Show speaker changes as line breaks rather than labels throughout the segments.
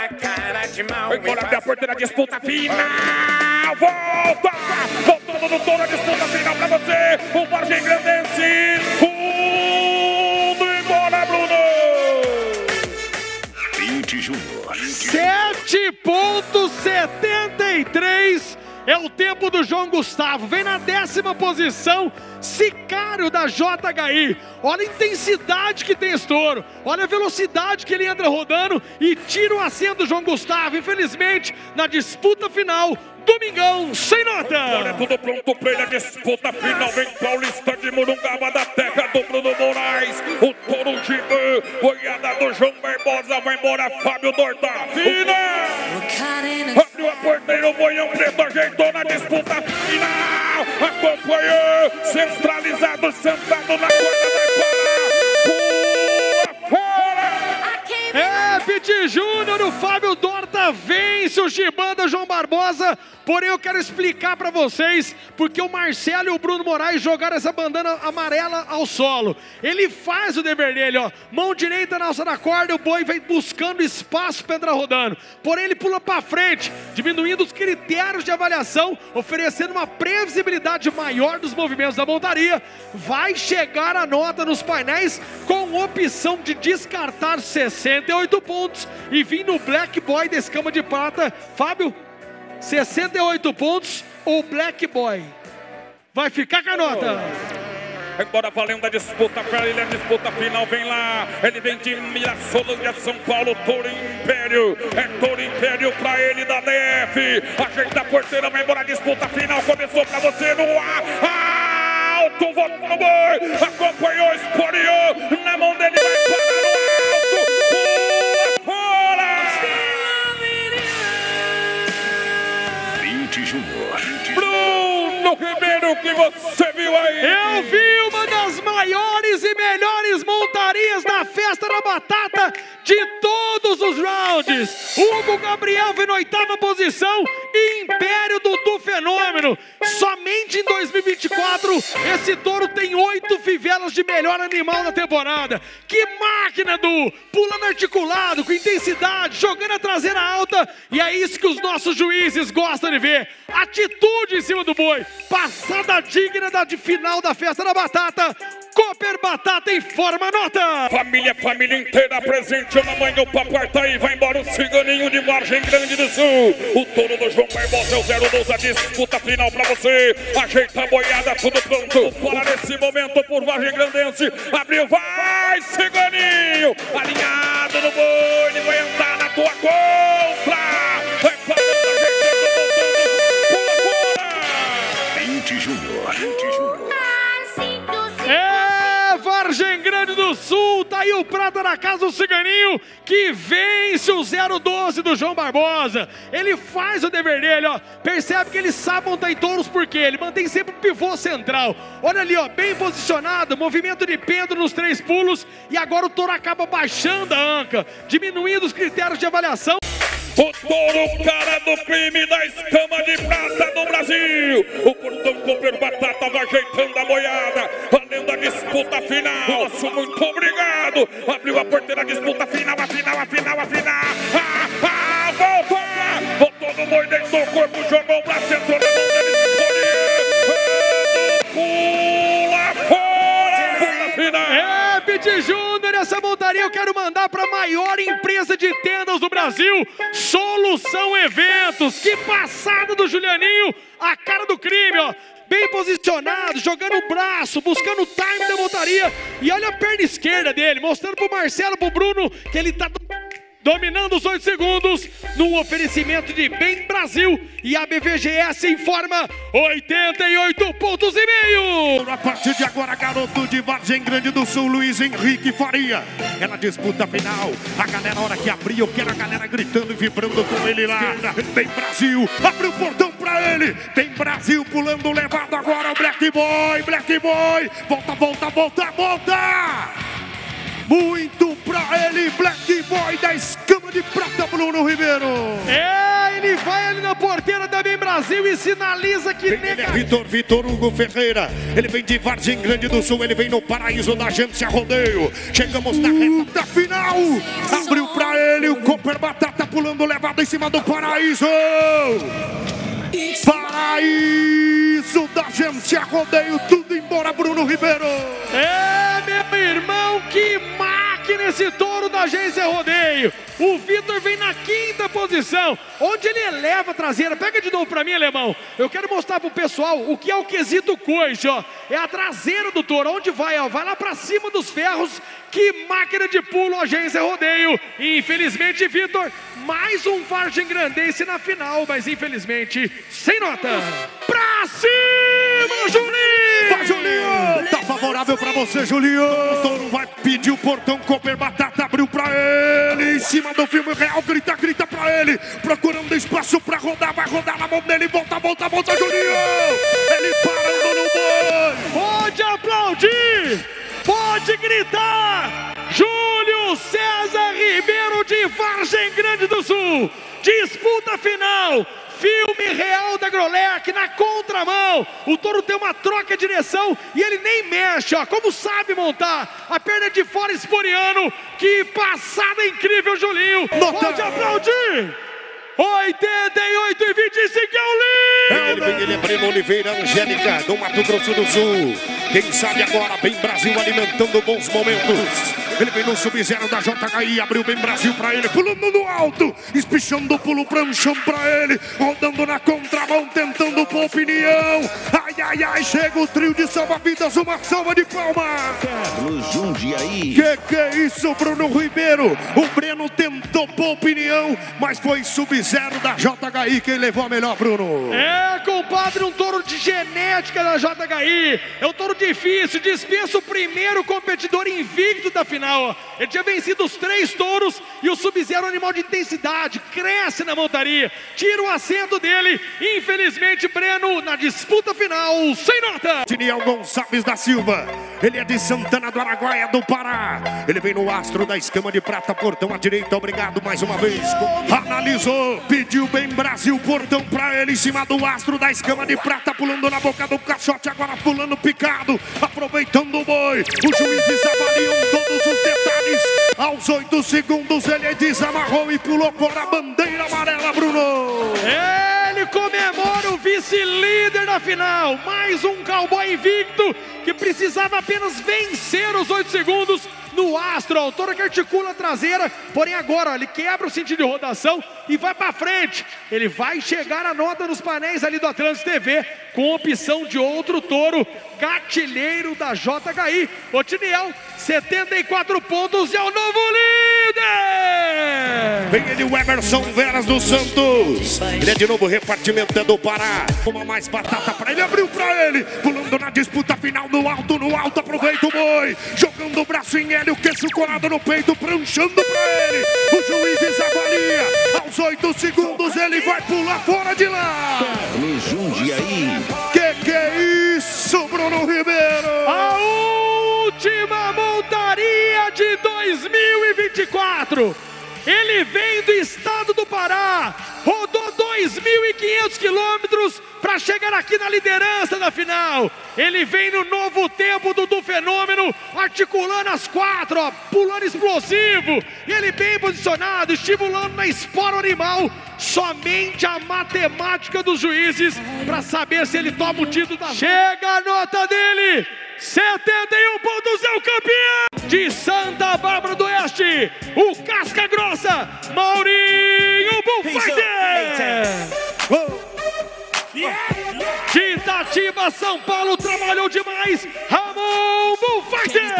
cara de mal.
Agora abre a porta da disputa final. Volta! Voltando no touro, a disputa final pra você. O Vargem Grandense. Fundo e bola, Bruno.
20 Júnior.
7,73 é o tempo do João Gustavo. Vem na 10ª posição, Sicário da JHI. Olha a intensidade que tem esse touro. Olha a velocidade que ele entra rodando e tira o assento do João Gustavo. Infelizmente, na disputa final, Domingão, sem nota.
Olha, tudo pronto pra ele, a disputa final. Vem Paulista de Morungaba, da terra do Bruno Moraes. O touro gigante, boiada do João Barbosa. Vai embora, Fábio Dortafina. Abriu a porteira, o Boião Preto ajeitou na disputa final. Acompanhou, centralizado, sentado na corda, vai para. Fora!
É, Piti Júnior, o Fábio Dorta vence o Gibanda João Barbosa. Porém, eu quero explicar para vocês porque o Marcelo e o Bruno Moraes jogaram essa bandana amarela ao solo. Ele faz o dever dele, ó. Mão direita na alça da corda, o boi vem buscando espaço para entrar rodando. Porém, ele pula para frente, diminuindo os critérios de avaliação, oferecendo uma previsibilidade maior dos movimentos da montaria. Vai chegar a nota nos painéis com opção de descartar 68 pontos e vir no Black Boy da escama de prata. Fábio, 68 pontos ou Black Boy? Vai ficar com a nota.
Agora valendo a disputa pra ele, a disputa final vem lá. Ele vem de Mirassolândia, São Paulo, Touro Império. É Touro Império pra ele da DF. Ajeita a porteira, vai embora a disputa final. Começou pra você no ar. Alto, volta no boi. Acompanhou, esporeou. Na mão dele vai parar no alto. Fora!
20 Júnior.
Bruno Ribeiro, que você viu aí?
Eu vi uma das maiores e melhores montarias da Festa da Batata de todos os rounds. Hugo Gabriel vem na 8ª posição e Império do Fenômeno. Somente em 2024, esse touro tem 8 fivelas de melhor animal na temporada. Que máquina, Du! Pulando articulado, com intensidade, jogando a traseira alta. E é isso que os nossos juízes gostam de ver. Atitude em cima do boi. Passada digna da de final da Festa da Batata. Cooper Batata informa a nota.
Família inteira presente. A mamãe do papai tá aí. Vai embora o ciganinho de Vargem Grande do Sul. O touro do João Barbosa é o 012. A disputa final pra você. Ajeita a boiada, tudo pronto. Para nesse momento por Vargem Grandense. Abriu, vai, ciganinho. Alinhado no boi. Ele vai entrar na tua contra. Vai para a
20 Júnior. 20 Júnior.
É, Vargem Grande do Sul, tá aí o prata na casa do ciganinho, que vence o 012 do João Barbosa. Ele faz o dever dele, ó. Percebe que ele sabe montar em touros porque ele mantém sempre o pivô central. Olha ali, ó, bem posicionado, movimento de pêndulo nos 3 pulos. E agora o touro acaba baixando a anca, diminuindo os critérios de avaliação.
O touro, cara do crime da escama de prata do Brasil. O portão Cooper Batata vai ajeitando a boiada. Valendo a disputa final. Nosso muito obrigado. Abriu a porteira, a disputa final, a final. Volta! Botou no boi dentro do corpo, jogou o braço, entrou na mão dele. Pula fora! Pula final!
É, Piti Júnior, essa montaria eu quero mandar para a maior empresa de tendas do Brasil, Solução Eventos. Que passada do Julianinho, a cara do crime, ó. Bem posicionado, jogando o braço, buscando o time da montaria. E olha a perna esquerda dele, mostrando pro Marcelo, pro Bruno, que ele tá dominando os 8 segundos, num oferecimento de Bem Brasil. E a BVGS informa 88,5 pontos.
A partir de agora, garoto de Vargem Grande do Sul, Luiz Henrique Faria. É na disputa final. A galera, a hora que abriu, eu quero a galera gritando e vibrando com ele lá. Bem Brasil, abriu o portão pra ele. Bem Brasil pulando, levado agora o Black Boy. Volta. Muito pra ele, Black Boy da escama de prata, Bruno Ribeiro.
É, ele vai ali na porteira da Bem Brasil e sinaliza que
nega. Vitor Hugo Ferreira, ele vem de Vargem Grande do Sul, ele vem no paraíso da Agência Rodeio. Chegamos na reta final. Abriu pra ele o Cooper Batata. pulando, levado em cima do Paraíso. Paraíso da agência Rodeio, tudo embora, Bruno Ribeiro.
É, meu irmão, que máquina esse touro da agência Rodeio. O Vitor vem na 5ª posição, onde ele eleva a traseira. Pega de novo pra mim, alemão. Eu quero mostrar pro pessoal o que é o quesito coice, ó. É a traseira do touro, onde vai, ó. Vai lá pra cima dos ferros. Que máquina de pulo, agência Rodeio. E, infelizmente, Vitor, mais um Vargem Grandense na final, mas infelizmente, sem notas. Pra cima, Julinho!
Vai, Julinho! Tá favorável pra você, Julinho. O touro vai pedir o portão, Cooper Batata abriu pra ele. Em cima do filme real, grita, grita pra ele. Procurando espaço pra rodar, vai rodar na mão dele. Volta, volta, volta, Julinho! Ele parando no boi.
Pode aplaudir! Pode gritar! Júlio César Ribeiro de Vargem Grande do Sul. Disputa final. Filme real da Grolec na contramão. O touro tem uma troca de direção e ele nem mexe, ó. Como sabe montar. A perna de fora esporeando. Que passada incrível, Julinho. Pode aplaudir. 88,25 é o líder.
Ele é Breno Oliveira, Angélica, do Mato Grosso do Sul. Quem sabe agora, Bem Brasil alimentando bons momentos. Ele vem no sub-0 da JHI, abriu Bem Brasil pra ele, pulando no alto, espichando o pulo, pranchão pra ele, rodando na contramão, tentando pôr opinião. Ai, ai, ai, chega o trio de salva-vidas, uma salva de palmas.
Carlos Jundiaí.
Que é isso, Bruno Ribeiro? O Breno tentou pôr opinião, mas foi sub-0 da JHI quem levou a melhor, Bruno.
É, compadre, um touro de genética da JHI. É um touro difícil, dispensa o primeiro competidor invicto da final. Ele tinha vencido os 3 touros e o sub-0 animal de intensidade, cresce na montaria, tira o assento dele. Infelizmente, Breno na disputa final, sem nota.
Tiniel Gonçalves da Silva, ele é de Santana do Araguaia do Pará. Ele vem no astro da escama de prata, portão à direita, obrigado mais uma vez. Analisou, pediu Bem Brasil, portão pra ele, em cima do astro da escama de prata, pulando na boca do caixote, agora pulando picado, aproveitando o boi. Os juízes avaliam todos os detalhes. Aos 8 segundos ele desamarrou e pulou fora a bandeira amarela, Bruno.
Ele comemora o vice-líder da final. Mais um cowboy invicto que precisava apenas vencer os 8 segundos no astro. O touro que articula a traseira, porém agora ó, ele quebra o sentido de rotação e vai para frente. Ele vai chegar a nota nos painéis ali do Atlântico TV com opção de outro touro gatilheiro da JHI. O Tiniel, 74 pontos e é o novo líder.
Vem ele, o Emerson Veras dos Santos. Ele é de novo repartimento do Pará. Uma mais batata pra ele, abriu pra ele. Pulando na disputa final, no alto, aproveita o boi. Jogando o braço em ele, o queixo colado no peito, pranchando pra ele. Os juízes avalia. Aos 8 segundos ele vai pular fora de lá.
Carlos Jundiaí.
Que é isso, Bruno Ribeiro?
A última montaria de 2024. Ele vem do estado do Pará, rodou 2.500 quilômetros para chegar aqui na liderança da final. Ele vem no novo tempo do Fenômeno, articulando as 4, ó, pulando explosivo. Ele bem posicionado, estimulando na espora animal. Somente a matemática dos juízes para saber se ele toma o título da... Chega a nota dele! 71 pontos, é o campeão de Santa Bárbara do Oeste, o Casca Grossa, Maurinho Bullfighter. De Itatiba, São Paulo, trabalhou demais, Ramon Bullfighter.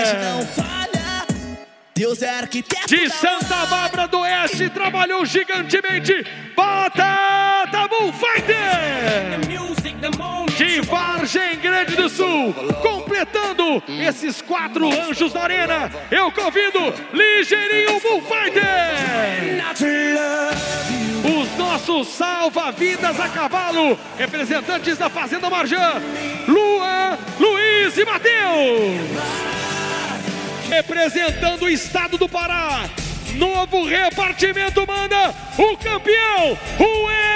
De Santa Bárbara do Oeste, trabalhou gigantemente, Batata Bullfighter. De Vargem Grande do Sul, completando esses 4 anjos da arena, eu convido Ligeirinho Bullfighter. Os nossos salva-vidas a cavalo, representantes da Fazenda Marjã, Luan, Luiz e Matheus. Representando o estado do Pará, novo repartimento manda o campeão, o